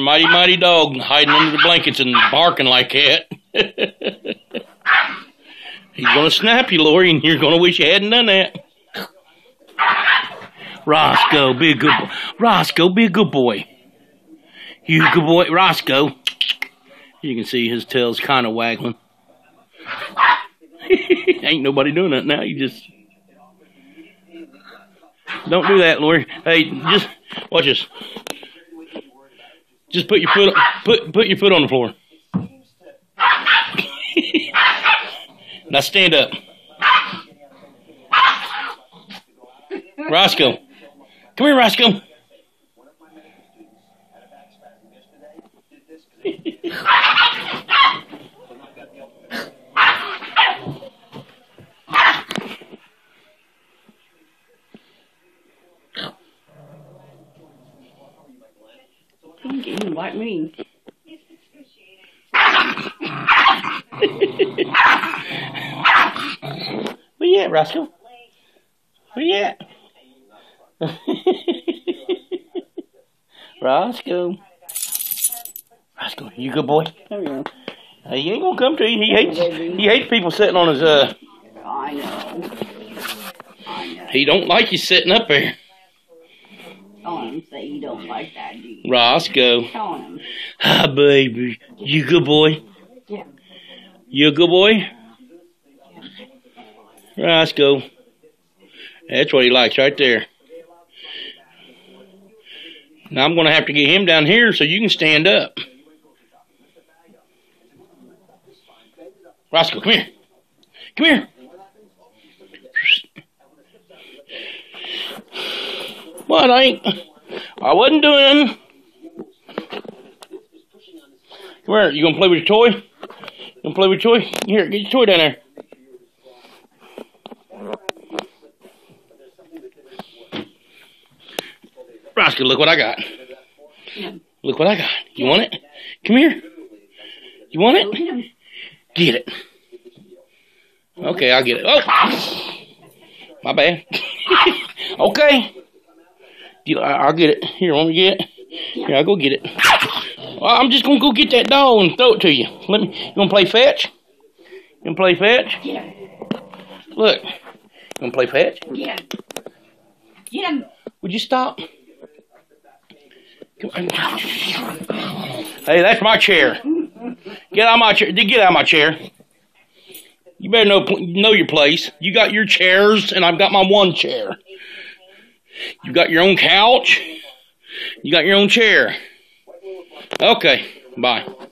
mighty, mighty dog hiding under the blankets and barking like that. He's going to snap you, Lori, and you're going to wish you hadn't done that. Roscoe, be a good boy. Roscoe, be a good boy. You good boy, Roscoe. You can see his tail's kind of waggling. Ain't nobody doing that now. You just don't do that, Lori. Hey, just watch this. Just put your foot on the floor. Now stand up. Roscoe. Come here, Roscoe. Don't get him like me. Where you at, Roscoe? Where you at? Roscoe. Roscoe, you good boy? There we go. He ain't gonna come to you. He hates people sitting on his I know. He don't like you sitting up there. Tell him say you don't like that, do you? Roscoe. Tell him. Hi, baby. You good boy? Yeah. You a good boy? Roscoe. That's what he likes right there. Now I'm going to have to get him down here so you can stand up. Roscoe, come here. Come here. What? I wasn't doing. Come here. You going to play with your toy? You going to play with your toy? Here, get your toy down there. Roscoe, look what I got. Look what I got. You want it? Come here. You want it? Get it. Okay, I'll get it. Oh! My bad. Okay. I'll get it. Here, want me to get it? Here, I'll go get it. Well, I'm just going to go get that doll and throw it to you. You going to play fetch? You going to play fetch? Yeah. Look. You going to play fetch? Yeah. Get him. Would you stop? Hey, that's my chair. Get out of my chair. Get out of my chair. You better know your place. You got your chairs, and I've got my one chair. You got your own couch. You got your own chair. Okay, bye.